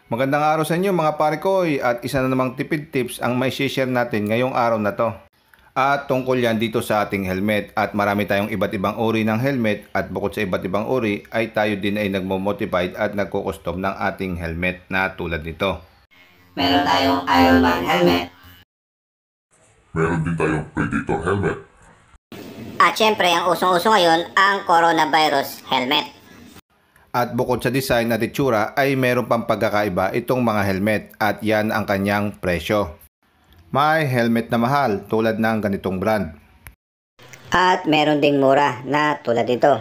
Magandang araw sa inyo mga pare koy at isa na namang tipid tips ang may share natin ngayong araw na to. At tungkol yan dito sa ating helmet at marami tayong iba't ibang uri ng helmet at bukod sa iba't ibang uri ay tayo din ay nagmo-modified at nagko-custom ng ating helmet na tulad nito. Meron tayong Iron Man helmet. Meron din tayong Predator helmet. At syempre ang usong-uso ngayon ang coronavirus helmet. At bukod sa design at itsura ay meron pang pagkakaiba itong mga helmet at yan ang kanyang presyo. May helmet na mahal tulad ng ganitong brand. At meron ding mura na tulad nito.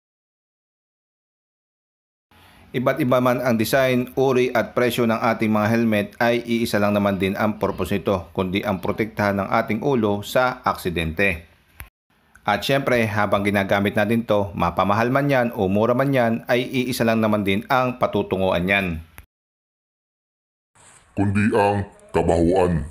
Iba't iba man ang design, uri at presyo ng ating mga helmet ay iisa lang naman din ang purpose nito kundi ang protektahan ng ating ulo sa aksidente. At syempre, habang ginagamit natin to, mapamahal man yan o mura man yan, ay iisa lang naman din ang patutunguan yan. Kundi ang kabahuan.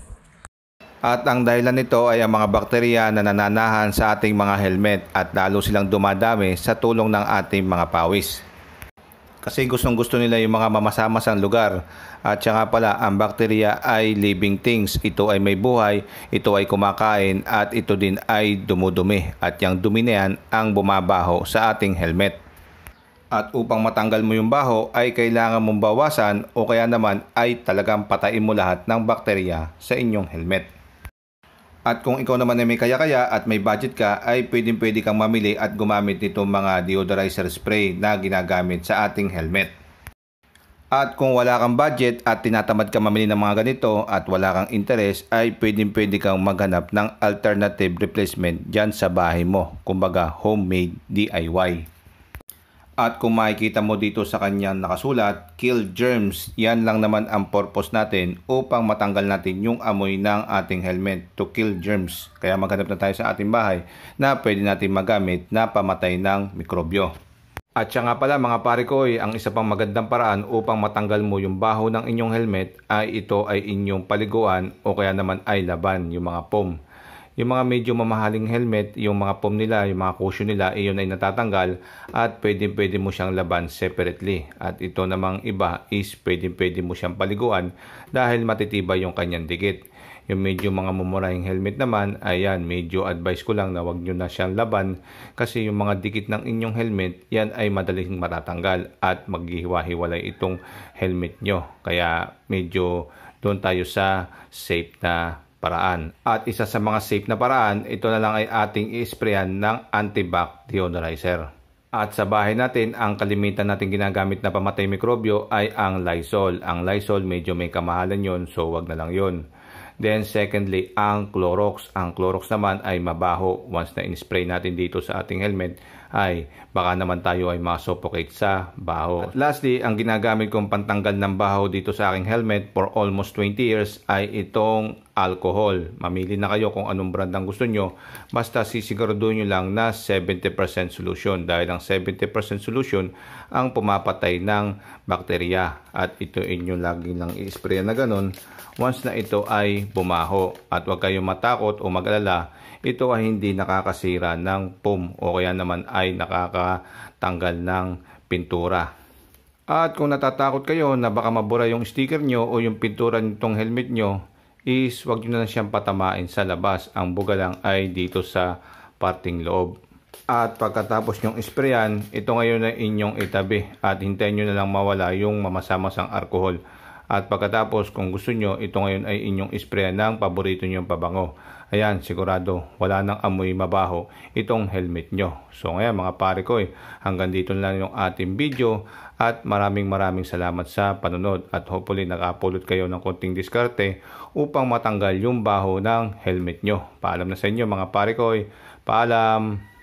At ang dahilan nito ay ang mga bakterya na nananahan sa ating mga helmet at lalo silang dumadami sa tulong ng ating mga pawis. Kasi gustong-gusto nila yung mga mamasa-masang lugar. At saka pala, ang bakterya ay living things. Ito ay may buhay, ito ay kumakain, at ito din ay dumudumi. At yung dumi na yan ang bumabaho sa ating helmet. At upang matanggal mo yung baho ay kailangan mong bawasan o kaya naman ay talagang patayin mo lahat ng bakterya sa inyong helmet. At kung ikaw naman ay may kaya-kaya at may budget ka ay pwede kang mamili at gumamit nitong mga deodorizer spray na ginagamit sa ating helmet. At kung wala kang budget at tinatamad ka mamili ng mga ganito at wala kang interest ay pwede kang maghanap ng alternative replacement dyan sa bahay mo. Kumbaga homemade DIY. At kung makikita mo dito sa kanyang nakasulat, kill germs, yan lang naman ang purpose natin upang matanggal natin yung amoy ng ating helmet, to kill germs. Kaya maghanap na tayo sa ating bahay na pwede natin magamit na pamatay ng mikrobyo. At siya nga pala mga pare ko, ang isa pang magandang paraan upang matanggal mo yung baho ng inyong helmet ay ito ay inyong paliguan o kaya naman ay laban, yung mga foam. Yung mga medyo mamahaling helmet, yung mga foam nila, yung mga cushion nila, iyon ay natatanggal at pwede mo siyang laban separately. At ito namang iba is pwede mo siyang paliguan dahil matitibay yung kanyang dikit. Yung medyo mga mumurahing helmet naman, ayan, medyo advice ko lang na wag nyo na siyang laban kasi yung mga dikit ng inyong helmet, yan ay madaling matatanggal at maghihiwa-hiwalay itong helmet nyo. Kaya medyo doon tayo sa safe na paraan. At isa sa mga safe na paraan, ito na lang ay ating i-sprayan ng antibac deodorizer. At sa bahay natin, ang kalimitan natin ginagamit na pamatay mikrobyo ay ang Lysol. Ang Lysol medyo may kamahalan yon, so wag na lang yon. Then secondly, ang Clorox. Ang Clorox naman ay mabaho. Once na in-spray natin dito sa ating helmet, ay baka naman tayo ay masuffocate sa baho. At lastly, ang ginagamit kong pantanggal ng baho dito sa aking helmet for almost 20 years ay itong alcohol. Mamili na kayo kung anong brand ang gusto nyo. Basta sisiguraduhin nyo lang na 70% solution dahil ang 70% solution ang pumapatay ng bakterya. At ito inyo lagi lang i-spray na ganun once na ito ay bumaho. At huwag kayong matakot o mag-alala, ito ay hindi nakakasira ng foam o kaya naman ay nakakatanggal ng pintura. At kung natatakot kayo na baka mabura yung sticker nyo o yung pintura nitong helmet nyo, is wag nyo na siyang patamain sa labas. Ang buga lang ay dito sa parting loob. At pagkatapos nyong sprayan, ito ngayon na inyong itabi at hintayin nyo na lang mawala yung mamasa-masang alcohol. At pagkatapos kung gusto nyo, ito ngayon ay inyong sprayan ng paborito nyong pabango. Ayan, sigurado wala nang amoy mabaho itong helmet nyo. So ngayon mga pare ko, hanggang dito na lang yung ating video at maraming salamat sa panonood at hopefully nakapulot kayo ng konting diskarte upang matanggal yung baho ng helmet nyo. Paalam na sa inyo mga pare ko, paalam!